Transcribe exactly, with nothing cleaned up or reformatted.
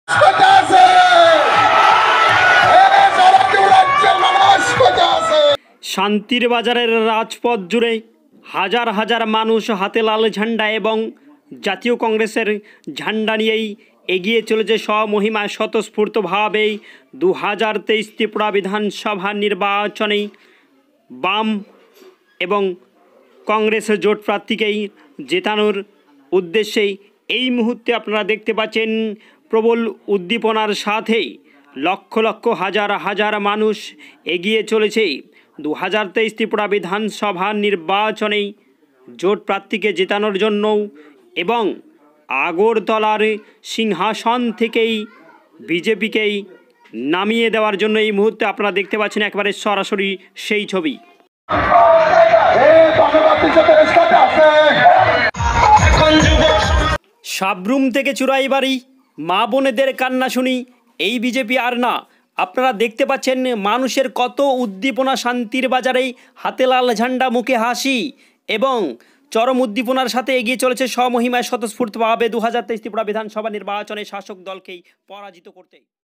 শান্তির বাজারের রাজপথ জুড়ে হাজার হাজার মানুষ হাতে লাল ঝান্ডা এবং জাতীয় কংগ্রেসের ঝান্ডা নিয়েই এগিয়ে চলেছে স্বমহিমায় স্বতঃস্ফূর্তভাবে দু হাজার তেইশ ত্রিপুরা বিধানসভা নির্বাচনে বাম এবং কংগ্রেসের জোট প্রার্থীকেই জেতানোর উদ্দেশ্যেই এই মুহূর্তে আপনারা দেখতে পাচ্ছেন প্রবল উদ্দীপনার সাথেই লক্ষ লক্ষ হাজার হাজার মানুষ এগিয়ে চলেছে দু হাজার তেইশ ত্রিপুরা বিধানসভা নির্বাচনে জোট প্রার্থীকে জেতানোর জন্য এবং আগরতলার সিংহাসন থেকেই বিজেপিকেই নামিয়ে দেওয়ার জন্য এই মুহূর্তে আপনারা দেখতে পাচ্ছেন একেবারে সরাসরি সেই ছবি। সাবরুম থেকে চুরাইবাড়ি মা বোনেদের কান্না শুনি এই বিজেপি আর না। আপনারা দেখতে পাচ্ছেন মানুষের কত উদ্দীপনা, শান্তির বাজারেই হাতে লাল ঝান্ডা, মুখে হাসি এবং চরম উদ্দীপনার সাথে এগিয়ে চলেছে স্বমহিমায় স্বতঃস্ফূর্তভাবে দু হাজার তেইশ ত্রিপুরা বিধানসভা নির্বাচনে শাসক দলকেই পরাজিত করতে।